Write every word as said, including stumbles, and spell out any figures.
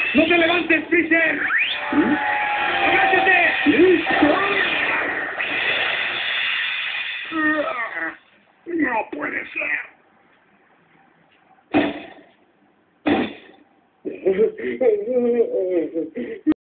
¡No te levantes, Freezer! ¡Agáchate! ¡Listo! No puede ser.